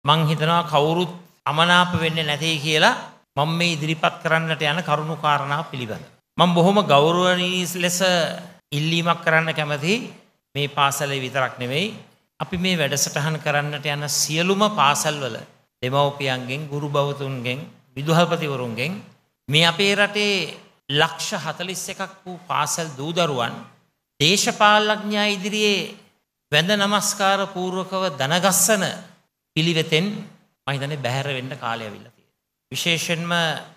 මං හිතනවා කවුරුත් අමනාප වෙන්නේ නැtei කියලා මම මේ ඉදිරිපත් කරන්නට යන කරුණු කාරණා පිළිබඳ. මම බොහොම ගෞරවණීය ලෙස ඉල්ලීමක් කරන්න කැමතියි. මේ පාසලේ විතරක් නෙවෙයි අපි මේ වැඩසටහන කරන්නට යන සියලුම පාසල්වල දෙමව්පියන්ගෙන් ගුරු බවතුන්ගෙන් විදුහල්පතිවරුන්ගෙන් මේ අපේ රටේ ලක්ෂ 41ක් වූ පාසල් දූ දරුවන් දේශපාලඥයා ඉදිරියේ වැඳ නමස්කාර පූර්වකව දනගස්සන පිළිවෙතෙන් මම හිතන්නේ බැහැර වෙන්න කාලය අවිල්ලා තියෙනවා. විශේෂයෙන්ම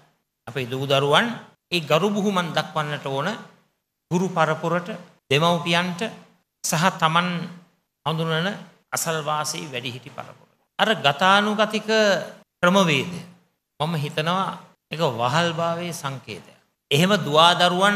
අපේ දූ දරුවන් ඒ ගරු බුහුමන් දක්වන්නට ඕන ගුරු පරපුරට දෙමව්පියන්ට සහ තමන් හඳුනන අසල්වාසී වැඩිහිටි පරපුර. අර ගතානුගතික ක්‍රමවේදය මම හිතනවා ඒක වහල්භාවයේ සංකේතයක්. එහෙම දුවා දරුවන්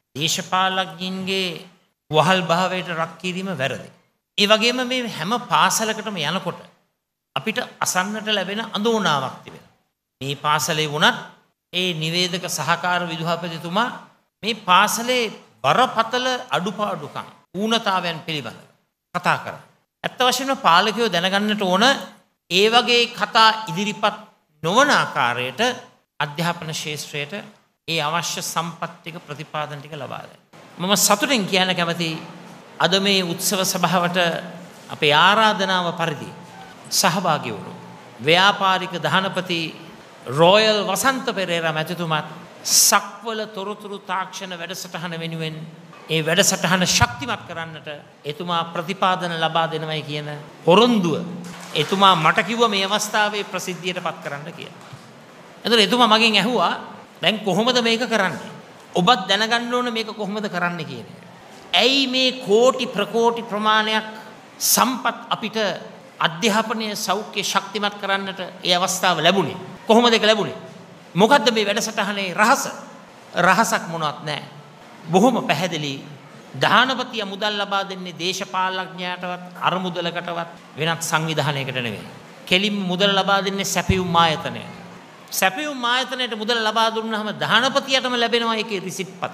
දේශපාලඥයින්ගේ වහල්භාවයට රක් කිරීම වැරදි. ඒ වගේම මේ හැම පාසලකටම යනකොට අපිට අසන්නට ලැබෙන අඳෝනාවක් තිබෙනවා. මේ පාසලේ වුණත් ඒ නිවේදක සහකාර විදුහල්පතිතුමා මේ පාසලේ බරපතල අඩුපාඩුකම් ඌනතාවයන් පිළිබඳව කතා කරා. ඇත්ත වශයෙන්ම පාලකයෝ දැනගන්නට ඕන ඒ වගේ කතා ඉදිරිපත් නොවන ආකාරයට අධ්‍යාපන ශාස්ත්‍රයට ඒ අවශ්‍ය සම්පත් ටික ප්‍රතිපාදන ටික ලබා දෙන්න. මම සතුටින් කියන්න කැමතියි අද මේ උත්සව සභාවට අපේ ආරාධනාව පරිදි සහභාගී වුණු ව්‍යාපාරික දහනපති රොයල් වසන්ත පෙරේරා මැතිතුමත් සක්වල තොරතුරු තාක්ෂණ වැඩසටහන වෙනුවෙන් ඒ වැඩසටහන ශක්තිමත් කරන්නට එතුමා ප්‍රතිපාදන ලබා දෙනවයි කියන පොරොන්දුව එතුමා මට කිව්වා මේ අවස්ථාවේ ප්‍රසිද්ධියට පත් කරන්න කියලා. එතකොට එතුමා මගෙන් ඇහුවා දැන් කොහොමද මේක කරන්නේ? ඔබත් දැනගන්න ඕන මේක කොහොමද කරන්න කියන එක. ඇයි මේ කෝටි ප්‍රකෝටි ප්‍රමාණයක් සම්පත් අපිට අධ්‍යාපනයේ සෞඛ්‍ය ශක්තිමත් කරන්නට ඒ අවස්ථාව ලැබුණේ? කොහොමද ඒක ලැබුණේ? මොකද්ද මේ වැඩසටහනේ රහස? රහසක් මොනවත් නැහැ. බොහොම පැහැදිලි. දානපතිය මුදල් ලබා දෙන්නේ දේශපාලඥයාටවත් අරමුදලකටවත් වෙනත් සංවිධානයකට නෙවෙයි. කෙලින් මුදල් ලබා දෙන්නේ සැපයුම් ආයතනයට. සැපයුම් ආයතනයට මුදල් ලබා දුන්නාම දානපතියටම ලැබෙනවා ඒකේ රිසිට් පත.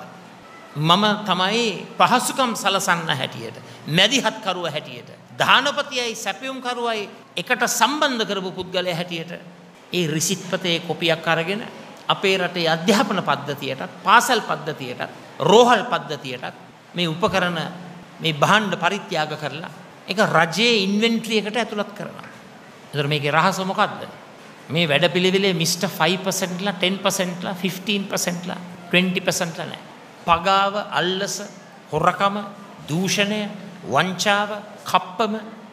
මම තමයි පහසුකම් සලසන්න හැටියට මැදිහත් කරුව හැටියට දානපතියයි සැපයුම් කරුවයි එකට සම්බන්ධ කරපු පුද්ගලයා හැටියට ඒ රිසිට් පතේ කොපියක් අරගෙන අපේ රටේ අධ්‍යාපන පද්ධතියටත් පාසල් පද්ධතියටත් රෝහල් පද්ධතියටත් මේ උපකරණ මේ භාණ්ඩ පරිත්‍යාග කරලා ඒක රජයේ ඉන්වෙන්ටරි එකට ඇතුළත් කරනවා. ඒතර මේකේ රහස මොකද්ද? මේ වැඩපිළිවෙලේ මිස්ටර් 5% ලා 10% ලා 15% ලා 20% ලා නැහැ. පගාව, අල්ලස, හොරකම, දූෂණය, වංචාව, කප්පම,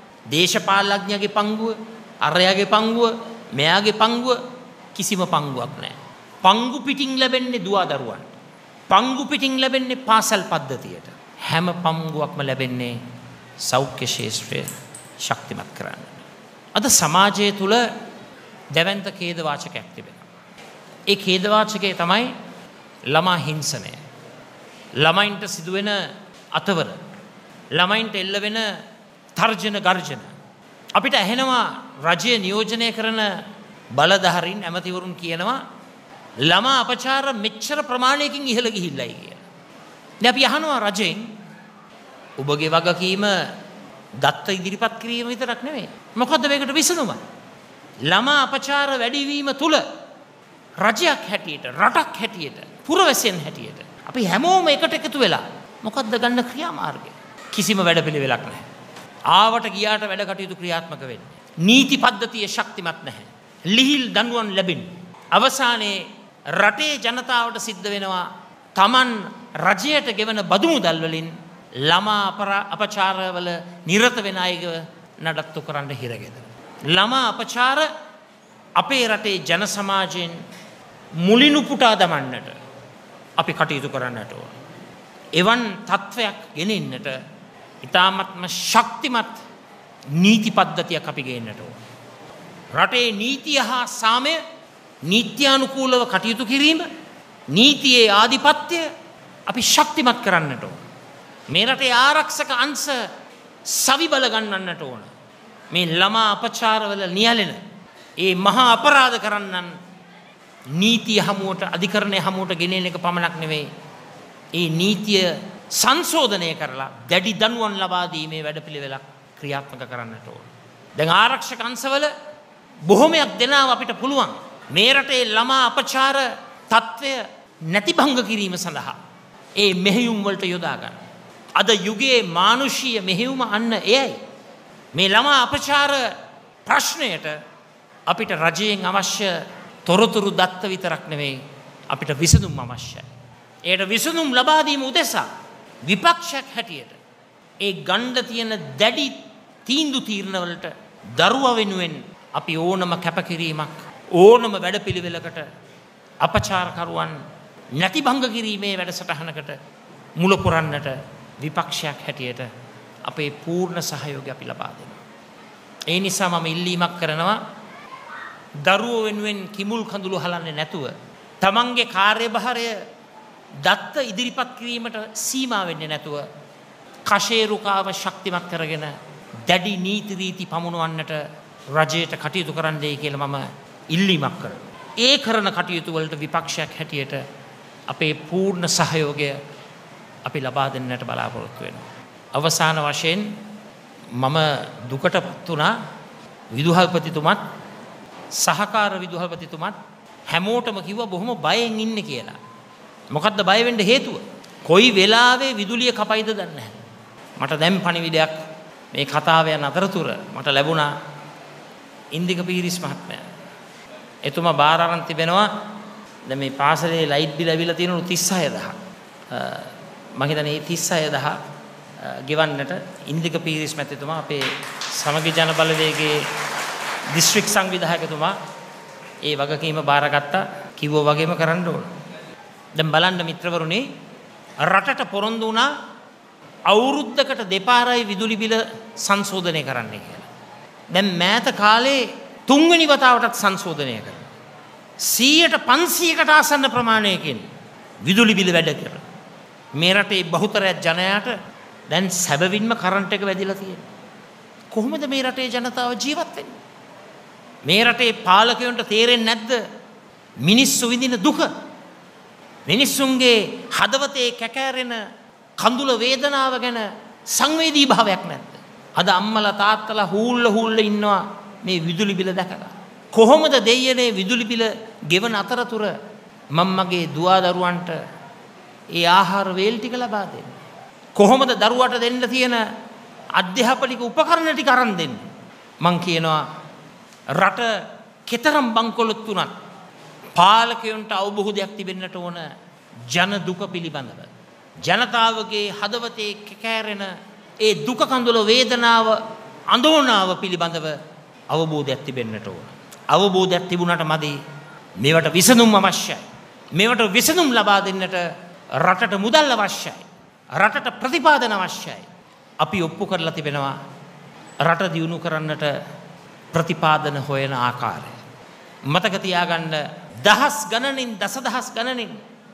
දේශපාලඥයාගේ පංගුව, අරයාගේ පංගුව, මෙයාගේ පංගුව කිසිම පංගුවක් නැහැ. පංගු පිටින් ලැබෙන්නේ දුවා දරුවන්. පංගු පිටින් ලැබෙන්නේ පාසල් පද්ධතියට. හැම පංගුවක්ම ලැබෙන්නේ සෞඛ්‍ය ශාස්ත්‍රය ශක්තිමත් කරන්න. අද සමාජය තුල දැවැන්ත ඛේද වාචකයක් තිබෙනවා. ඒ ඛේද වාචකය තමයි ළමා හිංසනය. ළමයින්ට සිදුවෙන අතවර, ළමයින්ට එල්ල වෙන තර්ජන ගර්ජන. අපිට ඇහෙනවා රජය නියෝජනය කරන බලධාරීන් ඇමතිවරුන් කියනවා ළමා අපචාර මෙච්චර ප්‍රමාණයකින් ඉහළ ගිහිල්ලයි කියලා. දැන් අපි අහනවා රජෙන් ඔබගේ වගකීම දත්ත ඉදිරිපත් කිරීම විතරක් නෙමෙයි. මොකද්ද මේකට විසඳුම? ළමා අපචාර වැඩිවීම තුල රජයක් හැටියට, රටක් හැටියට, පුරවැසියන් හැටියට අපි හැමෝම එකට එකතු වෙලා මොකද්ද ගන්න ක්‍රියාමාර්ගය? කිසිම වැඩපිළිවෙලක් නැහැ. ආවට ගියාට වැඩ කටයුතු ක්‍රියාත්මක වෙන්නේ. නීති පද්ධතිය ශක්තිමත් නැහැ. ලිහිල් දඬුවම් ලැබෙන්නේ. අවසානයේ රටේ ජනතාවට සිද්ධ වෙනවා Taman රජයට ගෙවන බදු මුදල් වලින් ළමා අපචාරවල නිරත වෙන අයව නඩත්තු කරන්න හිරගෙදර. ළමා අපචාර අපේ රටේ ජන සමාජයෙන් මුලිනු පුටා දමන්නට අපි කටයුතු කරන්නට ඕන. එවන් තත්වයක් ගෙනෙන්නට ඉතාමත්ම ශක්තිමත් නීති පද්ධතියක් අපි ගේන්නට ඕන. රටේ නීතිය හා සාමය නීත්‍යානුකූලව කටයුතු කිරීම, නීතියේ ආධිපත්‍ය අපි ශක්තිමත් කරන්නට ඕන. මේ රටේ ආරක්ෂක අංශ සවිබල ගන්නන්නට ඕන. මේ ළමා අපචාරවල නියැලෙන ඒ මහා අපරාධ කරන්නන් නීතිය හමුවට, අධිකරණය හමුවට ගෙනෙන එක පමණක් නෙවෙයි, ඒ නීතිය සංශෝධනය කරලා දැඩි දඬුවම් ලබා දීමේ වැඩපිළිවෙලක් ක්‍රියාත්මක කරන්නට ඕන. දැන් ආරක්ෂක අංශවල බොහොමයක් දෙනාව අපිට පුළුවන් මේ රටේ ළමා අපචාර තත්ත්වය නැතිභංග කිරීම සඳහා ඒ මෙහෙයුම් වලට යොදා ගන්න. අද යුගයේ මානුෂීය මෙහෙයුම අන්න එයයි. මේ ළමා අපචාර ප්‍රශ්නයට අපිට රජයෙන් අවශ්‍ය තොරතුරු දත්ත විතරක් නෙවෙයි අපිට විසඳුම් අවශ්‍යයි. ඒට විසඳුම් ලබා දීම උදෙසා විපක්ෂයක් හැටියට ඒ ගණ්ඩ තියෙන දැඩි තීන්දුව තීරණ වලට දරුවා වෙනුවෙන් අපි ඕනම කැපකිරීමක් ඕනම වැඩපිළිවෙලකට අපචාරකරුවන් නැතිභංග කිරීමේ වැඩසටහනකට මුල පුරන්නට විපක්ෂයක් හැටියට අපේ පූර්ණ සහයෝගය අපි ලබා දෙනවා. ඒ නිසා මම ඉල්ලීමක් කරනවා දරුවෝ වෙනුවෙන් කිමුල් කඳුළු හලන්නේ නැතුව තමන්ගේ කාර්යභාරය දත්ත ඉදිරිපත් කිරීමට සීමා වෙන්නේ නැතුව කෂේරුකාව ශක්තිමත් කරගෙන දැඩි නීති රීති පමුණවන්නට රජයට කටයුතු කරන්නයි කියලා මම ඉල්ලීමක් කරනවා. ඒ කරන කටයුතු වලට විපක්ෂයක් හැටියට අපේ පූර්ණ සහයෝගය අපි ලබා දෙන්නට බලාපොරොත්තු වෙනවා. අවසාන වශයෙන් මම දුකටපත් වුණා විදුහල්පතිතුමත් සහකාර විදුහල්පතිතුමත් හැමෝටම කිව්වා බොහොම බයෙන් ඉන්නේ කියලා. මොකද්ද බය වෙන්න හේතුව? කොයි වෙලාවෙ විදුලිය කපයිද දන්නේ නැහැ. මට දැන් පණිවිඩයක් මේ කතාව යන අතරතුර මට ලැබුණා ඉන්දික පීරිස් මහත්මයා. එතුමා බාර අරන් තිබෙනවා දැන් මේ පාසලේ ලයිට් බිල ඇවිල්ලා තියෙනලු 36000. මම හිතන්නේ 36000 ගෙවන්නට ඉන්දික පීරිස් මහත්මයා අපේ සමගි ජන බලවේගයේ දිස්ත්‍රික් සංවිධායකතුමා ඒ වගකීම බාරගත්තා. කිව්වා වගේම කරන්න ඕන. දැන් බලන්න මිත්‍රවරුනි රටට පොරොන්දු වුණා අවුරුද්දකට දෙපාරයි විදුලි බිල සංශෝධනය කරන්න කියලා. දැන් මෑත කාලේ තුන්වෙනි වතාවටත් සංශෝධනය කරනවා. 100ට 500කට ආසන්න ප්‍රමාණයකින් විදුලි බිල වැඩ කරනවා. මේ රටේ බහුතරය ජනයාට දැන් සැබවින්ම කරන්ට් එක වැඩිලා තියෙනවා. කොහොමද මේ රටේ ජනතාව ජීවත් වෙන්නේ? මේ රටේ පාලකයන්ට තේරෙන්නේ නැද්ද මිනිස්සු විඳින දුක? මිනිස්සුන්ගේ හදවතේ කැකෑරෙන කඳුල වේදනාව ගැන සංවේදී භාවයක් නැද්ද? අද අම්මලා තාත්තලා හූල්ල ඉන්නවා මේ විදුලි බිල දැකලා. කොහොමද දෙයියනේ විදුලි බිල ගෙවන අතරතුර මම මගේ දුවා දරුවන්ට ඒ ආහාර වේල් ටික ලබා දෙන්නේ? කොහොමද දරුවට දෙන්න තියෙන අධ්‍යාපනික උපකරණ ටික අරන් දෙන්නේ? මං කියනවා රට කෙතරම් බංකොලොත් වුණත් පාලකයන්ට අවබෝධයක් තිබෙන්නට ඕන ජන දුක පිළිබඳව. ජනතාවගේ හදවතේ කැකෑරෙන ඒ දුක කඳුල වේදනාව අඳෝනාව පිළිබඳව අවබෝධයක් තිබෙන්නට ඕන. අවබෝධයක් තිබුණාට මදි. මේවට විසඳුම් අවශ්‍යයි. මේවට විසඳුම් ලබා දෙන්නට රටට මුදල් අවශ්‍යයි. රටට ප්‍රතිපාදන අවශ්‍යයි. අපි ඔප්පු කරලා තිබෙනවා රට දියුණු කරන්නට ප්‍රතිපාදන හොයන ආකාරය. මතක තියාගන්න දහස් ගණනින් දසදහස් ගණනින්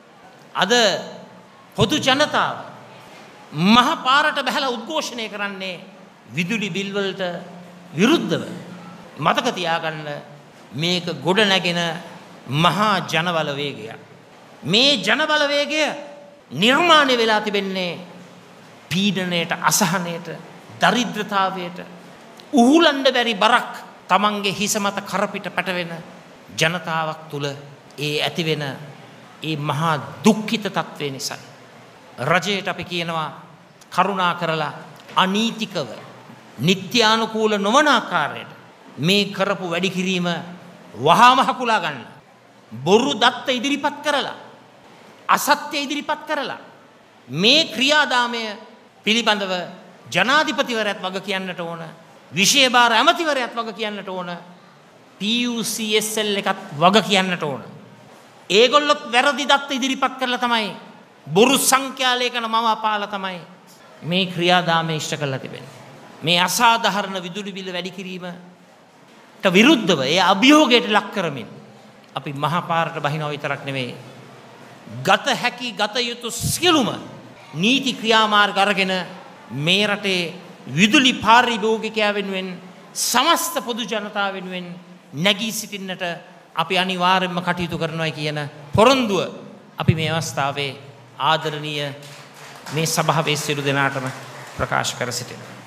අද පොදු ජනතාව මහ පාරට බහලා උද්ඝෝෂණය කරන්නේ විදුලි බිල් වලට විරුද්ධව. මතක තියාගන්න මේක ගොඩ නැගෙන මහා ජනබල වේගයක්. මේ ජනබල වේගය නිර්මාණය වෙලා තිබෙන්නේ පීඩනයට, අසහනයට, දරිද්‍රතාවයට, උහුලන්න බැරි බරක් තමන්ගේ හිස මත කරපිට පැටවෙන ජනතාවක් තුල ඒ ඇතිවෙන ඒ මහා දුක්ඛිත තත්ත්වය නිසා රජයට අපි කියනවා කරුණා කරලා අනීතිකව නිත්‍යානුකූල නොවන ආකාරයට මේ කරපු වැඩි කිරීම වහාම හකුලා ගන්න. බොරු දත්ත ඉදිරිපත් කරලා අසත්‍ය ඉදිරිපත් කරලා මේ ක්‍රියාදාමය පිළිබඳව ජනාධිපතිවරයාත් වග කියන්නට ඕන. විශේෂ බාර ඇමතිවරයාත් වග කියන්නට ඕන. PUCSL එකත් වග කියන්නට ඕන. ඒගොල්ලොත් වැරදි දත්ත ඉදිරිපත් කරලා තමයි බොරු සංඛ්‍යාලයකන මම අපාලා තමයි මේ ක්‍රියාදාමය ඉෂ්ට කරලා තිබෙන්නේ. මේ අසාධාරණ විදුලි බිල වැඩි කිරීමට විරුද්ධව ඒ අභියෝගයට ලක් කරමින් අපි මහා පාරට බහිනව විතරක් නෙමෙයි ගත හැකි ගත යුතු සියලුම නීති ක්‍රියාමාර්ග අරගෙන මේ රටේ විදුලි පාරිභෝගිකයා වෙනුවෙන් සමස්ත පොදු ජනතාව වෙනුවෙන් නැගී සිටින්නට අපි අනිවාර්යයෙන්ම කටයුතු කරනවා කියන පොරොන්දුව අපි මේ අවස්ථාවේ ආදරණීය මේ සභාවේ සියලු දෙනාටම ප්‍රකාශ කර සිටිනවා.